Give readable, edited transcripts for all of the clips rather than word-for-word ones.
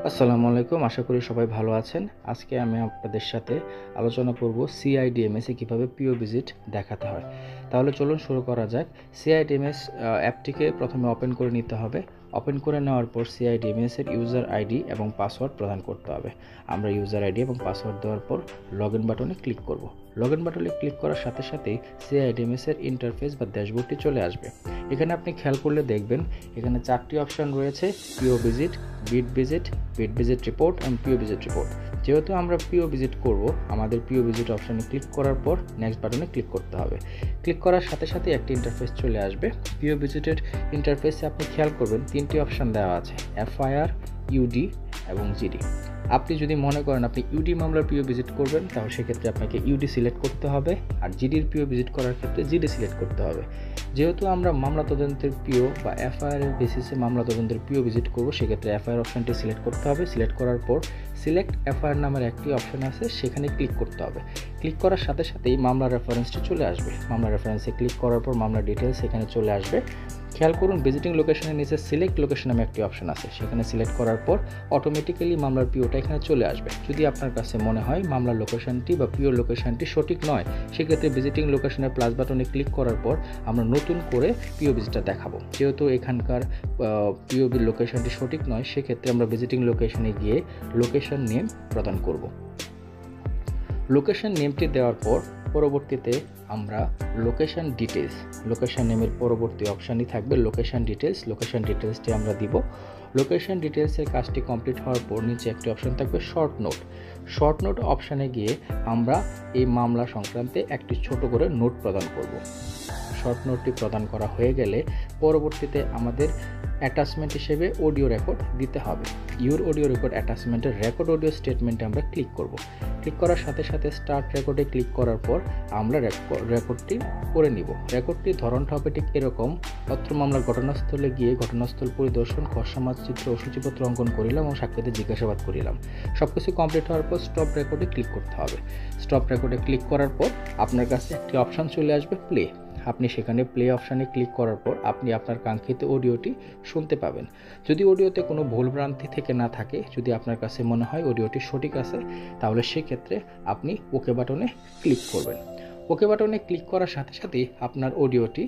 আসসালামু আলাইকুম, আশা করি সবাই ভালো আছেন। আজকে আমি আপনাদের সাথে আলোচনা করব সিআইডিএমএস এ কীভাবে পিও ভিজিট দেখাতে হয়। তাহলে চলুন শুরু করা যাক। সিআইডিএমএস অ্যাপটিকে প্রথমে ওপেন করে নিতে হবে। ওপেন করে নেওয়ার পর সিআইডিএমএস এর ইউজার আইডি এবং পাসওয়ার্ড প্রদান করতে হবে। আমরা ইউজার আইডি এবং পাসওয়ার্ড দেওয়ার পর লগ ইন বাটনে ক্লিক করব। লগ ইন বাটনে ক্লিক করার সাথে সাথেই সিআইডিএমএস এর ইন্টারফেস বা ড্যাশবোর্ডটি চলে আসবে। এখানে আপনি খেয়াল করলে দেখবেন এখানে 4টি অপশন রয়েছে: PO visit, beat visit report এবং পিও ভিজিট রিপোর্ট। যেহেতু আমরা পিও ভিজিট করব, আমাদের পিও ভিজিট অপশানে ক্লিক করার পর নেক্সট বাটনে ক্লিক করতে হবে। ক্লিক করার সাথে সাথে একটি ইন্টারফেস চলে আসবে। পিও ভিজিটের ইন্টারফেসে আপনি খেয়াল করবেন 3টি অপশান দেওয়া আছে: এফআইআর, ইউডি এবং জিডি। আপনি যদি মনে করেন আপনি ইউডি মামলার পিও ভিজিট করবেন, তাহলে সেক্ষেত্রে আপনাকে ইউডি সিলেক্ট করতে হবে, আর জিডির পিও ভিজিট করার ক্ষেত্রে জিডি সিলেক্ট করতে হবে। যেহেতু আমরা মামলা তদন্তের পিও বা এফআইআর এর বেসিসে মামলা তদন্তের পিও ভিজিট করব, সেক্ষেত্রে এফআইআর অপশানটি সিলেক্ট করতে হবে। সিলেক্ট করার পর সিলেক্ট এফআইআর নামের একটি অপশান আছে, সেখানে ক্লিক করতে হবে। ক্লিক করার সাথে সাথেই মামলার রেফারেন্সটি চলে আসবে। মামলার রেফারেন্সে ক্লিক করার পর মামলার ডিটেলস এখানে চলে আসবে। খেয়াল করুন ভিজিটিং লোকেশনের নিচে সিলেক্ট লোকেশন নামে একটি অপশন আছে, সেখানে সিলেক্ট করার পর অটোমেটিক্যালি মামলার পিওটা এখানে চলে আসবে। যদি আপনার কাছে মনে হয় মামলার লোকেশনটি বা পিওর লোকেশনটি সঠিক নয়, সেক্ষেত্রে ভিজিটিং লোকেশনের প্লাস বাটনে ক্লিক করার পর আমরা নতুন করে পিও ভিজিটটা দেখাবো। যেহেতু এখানকার পিও লোকেশনটি সঠিক নয়, সেক্ষেত্রে আমরা ভিজিটিং লোকেশনে গিয়ে লোকেশন নেম প্রদান করব। লোকেশন নেমটি দেওয়ার পর পরবর্তীতে আমরা লোকেশন নেমের পরবর্তী অপশানই থাকবে লোকেশন ডিটেলসটি আমরা দিব। লোকেশন ডিটেলসের কাজটি কমপ্লিট হওয়ার পর নিচে একটি অপশান থাকবে শর্ট নোট অপশানে গিয়ে আমরা এই মামলা সংক্রান্তে একটি ছোট করে নোট প্রদান করব। শর্ট নোটটি প্রদান করা হয়ে গেলে পরবর্তীতে আমাদের অ্যাটাচমেন্ট হিসেবে অডিও রেকর্ড দিতে হবে। ইউর অডিও রেকর্ড অ্যাটাচমেন্টের রেকর্ড অডিও স্টেটমেন্টে আমরা ক্লিক করব। ক্লিক করার সাথে সাথে স্টার্ট রেকর্ডে ক্লিক করার পর আমরা রেকর্ডটি করে নিব। রেকর্ডটির ধরনটা হবে ঠিক এরকম: অত্র মামলার ঘটনাস্থলে গিয়ে ঘটনাস্থল পরিদর্শন, খসড়া চিত্র ও সূচিপত্র অঙ্কন করিলাম এবং সাক্ষীদের জিজ্ঞাসাবাদ করিলাম। সব কিছু কমপ্লিট হওয়ার পর স্টপ রেকর্ডে ক্লিক করতে হবে। স্টপ রেকর্ডে ক্লিক করার পর আপনার কাছে একটি অপশান চলে আসবে প্লে। আপনি সেখানে প্লে অপশানে ক্লিক করার পর আপনি আপনার কাঙ্ক্ষিত অডিওটি শুনতে পাবেন। যদি অডিওতে কোনো ভুলভ্রান্তি থেকে না থাকে, যদি আপনার কাছে মনে হয় অডিওটি সঠিক আছে, তাহলে সেক্ষেত্রে আপনি ওকে বাটনে ক্লিক করবেন। ওকে বাটনে ক্লিক করার সাথে সাথেই আপনার অডিওটি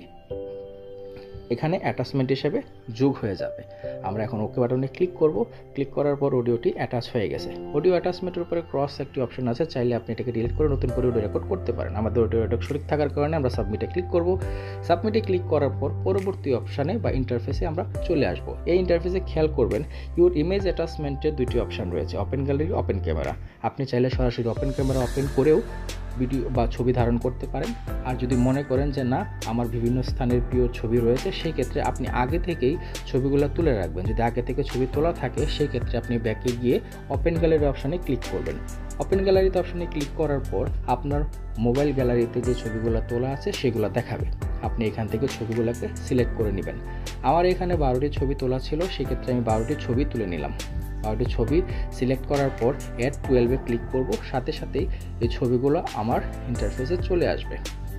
এখানে অ্যাটাচমেন্ট হিসেবে যোগ হয়ে যাবে। আমরা এখন ওকে বাটনে ক্লিক করব। ক্লিক করার পর অডিওটি অ্যাটাচ হয়ে গেছে। অডিও অ্যাটাচমেন্টের উপরে ক্রস একটি অপশন আছে, চাইলে আপনি এটাকে ডিলিট করে নতুন করে অডিও রেকর্ড করতে পারেন। আমাদের অডিও রেকর্ড সঠিক থাকার কারণে আমরা সাবমিটে ক্লিক করব। সাবমিটে ক্লিক করার পর পরবর্তী অপশানে বা ইন্টারফেসে আমরা চলে আসব। এই ইন্টারফেসে খেয়াল করবেন ইউর ইমেজ অ্যাটাচমেন্টের 2টি অপশান রয়েছে: ওপেন গ্যালারি, ওপেন ক্যামেরা। আপনি চাইলে সরাসরি ওপেন ক্যামেরা ওপেন করেও ভিডিও বা ছবি ধারণ করতে পারেন। আর যদি মনে করেন যে না, আমার বিভিন্ন স্থানের প্রিয় ছবি রয়েছে, সেই ক্ষেত্রে আপনি আগে থেকেই ছবিগুলো তুলে রাখবেন। যদি আগে থেকে ছবি তোলা থাকে, সেই ক্ষেত্রে আপনি ব্যাকে গিয়ে ওপেন গ্যালারি অপশানে ক্লিক করবেন। ওপেন গ্যালারিতে অপশানে ক্লিক করার পর আপনার মোবাইল গ্যালারিতে যে ছবিগুলো তোলা আছে সেগুলো দেখাবে। আপনি এখান থেকে ছবিগুলোকে সিলেক্ট করে নেবেন। আমার এখানে 12টি ছবি তোলা ছিল, সেক্ষেত্রে আমি 12টি ছবি তুলে নিলাম। 12টি ছবি সিলেক্ট করার পর অ্যাড 12-এ ক্লিক করব। সাথে সাথেই এই ছবিগুলো আমার ইন্টারফেসে চলে আসবে।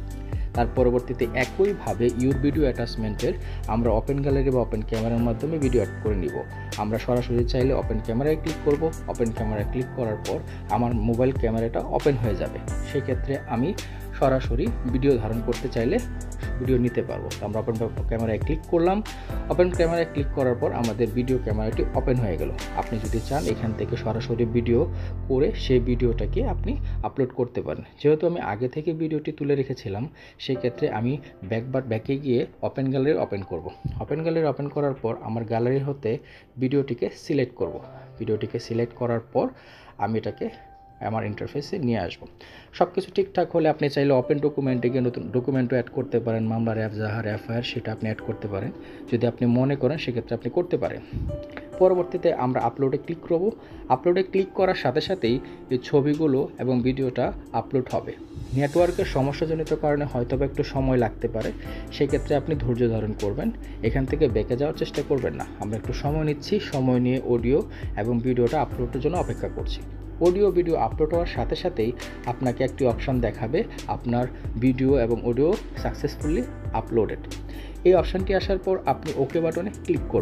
তার পরবর্তীতে একইভাবে ইউর ভিডিও অ্যাটাচমেন্টের আমরা ওপেন গ্যালারি বা ওপেন ক্যামেরার মাধ্যমে ভিডিও অ্যাড করে নিব। আমরা সরাসরি চাইলে ওপেন ক্যামেরায় ক্লিক করব। ওপেন ক্যামেরায় ক্লিক করার পর আমার মোবাইল ক্যামেরাটা ওপেন হয়ে যাবে। সেক্ষেত্রে আমি সরাসরি ভিডিও ধারণ করতে চাইলে ভিডিও নিতে পারবো। তো আমরা ওপেন ক্যামেরায় ক্লিক করলাম। ওপেন ক্যামেরায় ক্লিক করার পর আমাদের ভিডিও ক্যামেরাটি ওপেন হয়ে গেল। আপনি যদি চান এখান থেকে সরাসরি ভিডিও করে সেই ভিডিওটাকে আপনি আপলোড করতে পারেন। যেহেতু আমি আগে থেকে ভিডিওটি তুলে রেখেছিলাম, সেই ক্ষেত্রে আমি ব্যাকে গিয়ে ওপেন গ্যালারি ওপেন করব। ওপেন গ্যালারি ওপেন করার পর আমার গ্যালারি হতে ভিডিওটিকে সিলেক্ট করব। ভিডিওটিকে সিলেক্ট করার পর আমি এটাকে আমার ইন্টারফেসে নিয়ে আসবো। সব কিছু ঠিকঠাক হলে আপনি চাইলে ওপেন ডকুমেন্টে গিয়ে নতুন ডকুমেন্টও অ্যাড করতে পারেন। মামলার এফজাহার, এফআইআর সেটা আপনি অ্যাড করতে পারেন। যদি আপনি মনে করেন সেক্ষেত্রে আপনি করতে পারেন। পরবর্তীতে আমরা আপলোডে ক্লিক করব। আপলোডে ক্লিক করার সাথে সাথেই এই ছবিগুলো এবং ভিডিওটা আপলোড হবে। নেটওয়ার্কের সমস্যাজনিত কারণে হয়তো একটু সময় লাগতে পারে, সেক্ষেত্রে আপনি ধৈর্য ধারণ করবেন। এখান থেকে বেঁকে যাওয়ার চেষ্টা করবেন না। আমরা একটু সময় নিচ্ছি, সময় নিয়ে অডিও এবং ভিডিওটা আপলোডের জন্য অপেক্ষা করছি। ভিডিও আপলোড হওয়ার সাথে সাথেই আপনাকে একটি অপশান দেখাবে, আপনার ভিডিও এবং অডিও সাকসেসফুলি আপলোডেড। এই অপশানটি আসার পর আপনি ওকে বাটনে ক্লিক করবেন।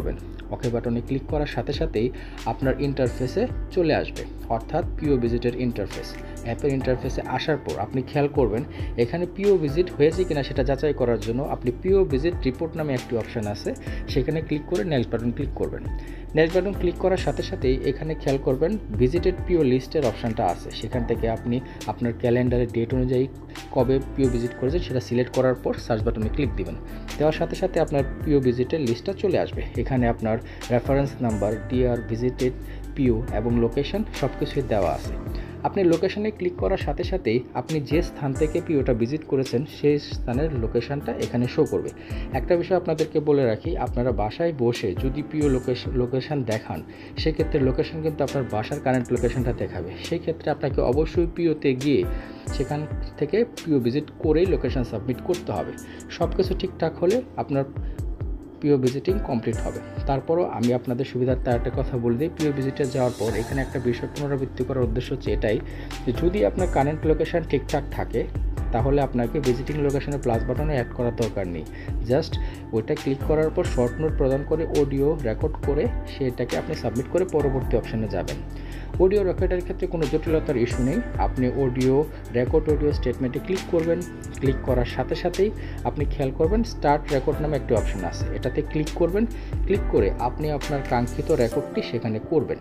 ওকে বাটনে ক্লিক করার সাথে সাথেই আপনার ইন্টারফেসে চলে আসবে, অর্থাৎ পিও ভিজিটের ইন্টারফেস। অ্যাপের ইন্টারফেসে আসার পর আপনি খেয়াল করবেন এখানে পিও ভিজিট হয়েছে কিনা সেটা যাচাই করার জন্য আপনি পিও ভিজিট রিপোর্ট নামে একটি অপশান আছে, সেখানে ক্লিক করে নেক্সট বাটন ক্লিক করবেন। নেক্সট বাটন ক্লিক করার সাথে সাথেই এখানে খেয়াল করবেন ভিজিটেড পিও লিস্টের অপশানটা আছে, সেখান থেকে আপনি আপনার ক্যালেন্ডারের ডেট অনুযায়ী কবে পিও ভিজিট করেছেন সেটা সিলেক্ট করার পর সার্চ বাটনে ক্লিক দিবেন। দেওয়ার সাথে সাথে আপনার পিও ভিজিটের লিস্টটা চলে আসবে। এখানে আপনার reference number, DR, visited PO এবং লোকেশন সব কিছুই দেওয়া আছে। আপনি লোকেশনে ক্লিক করার সাথে সাথেই আপনি যে স্থান থেকে পিওটা ভিজিট করেছেন সেই স্থানের লোকেশনটা এখানে শো করবে। একটা বিষয় আপনাদেরকে বলে রাখি, আপনারা বাসায় বসে যদি পিও লোকেশন দেখান সেক্ষেত্রে লোকেশন কিন্তু আপনার বাসার কারেন্ট লোকেশনটা দেখাবে। সেই ক্ষেত্রে আপনাকে অবশ্যই পিওতে গিয়ে সেখান থেকে পিও ভিজিট করেই লোকেশন সাবমিট করতে হবে। সব কিছু ঠিকঠাক হলে আপনার পিও ভিজিটিং কমপ্লিট হবে। তারপরও আমি আপনাদের সুবিধার্থে একটা কথা বলে দিই, পিও ভিজিটে যাওয়ার পর এখানে একটা বিষয় পুনরাবৃত্তি করার উদ্দেশ্য হচ্ছে এটাই যে যদি আপনার কারেন্ট লোকেশন ঠিকঠাক থাকে তাহলে আপনাকে ভিজিটিং লোকেশনে প্লাস বাটনে অ্যাড করার দরকার নেই। জাস্ট ওইটা ক্লিক করার পর শর্ট নোট প্রদান করে অডিও রেকর্ড করে সেটাকে আপনি সাবমিট করে পরবর্তী অপশানে যাবেন। অডিও রেকর্ডের ক্ষেত্রে কোনো জটিলতার ইস্যু নেই। আপনি অডিও স্টেটমেন্টে ক্লিক করবেন। ক্লিক করার সাথে সাথেই আপনি খেয়াল করবেন স্টার্ট রেকর্ড নামে একটি অপশান আছে, এটাতে ক্লিক করবেন। ক্লিক করে আপনি আপনার কাঙ্ক্ষিত রেকর্ডটি সেখানে করবেন।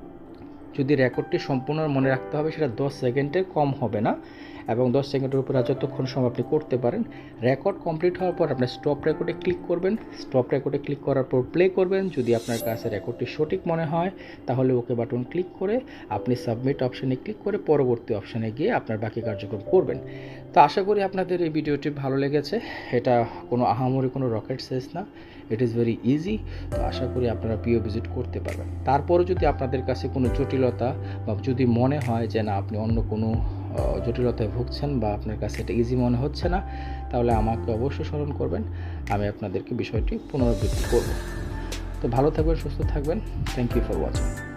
যদি রেকর্ডটি সম্পূর্ণ মনে রাখতে হবে সেটা 10 সেকেন্ডের কম হবে না এবং 10 সেকেন্ডের উপর যতক্ষণ সময় আপনি করতে পারেন। রেকর্ড কমপ্লিট হওয়ার পর আপনি স্টপ রেকর্ডে ক্লিক করবেন। স্টপ রেকর্ডে ক্লিক করার পর প্লে করবেন। যদি আপনার কাছে রেকর্ডটি সঠিক মনে হয় তাহলে ওকে বাটন ক্লিক করে আপনি সাবমিট অপশানে ক্লিক করে পরবর্তী অপশানে গিয়ে আপনার বাকি কার্যক্রম করবেন। তো আশা করি আপনাদের এই ভিডিওটি ভালো লেগেছে। এটা কোনো আহামরি কোনো রকেট সায়েন্স না, ইট ইজ ভেরি ইজি। তো আশা করি আপনারা পিও ভিজিট করতে পারবেন। তারপরও যদি আপনাদের কাছে কোনো জটিলতা বা যদি মনে হয় যে না আপনি অন্য কোনো জটিলতায় ভুগছেন বা আপনার কাছে এটা ইজি মনে হচ্ছে না, তাহলে আমাকে অবশ্যই স্মরণ করবেন, আমি আপনাদেরকে বিষয়টি পুনরাবৃত্তি করব। তো ভালো থাকবেন, সুস্থ থাকবেন। Thank you for watching.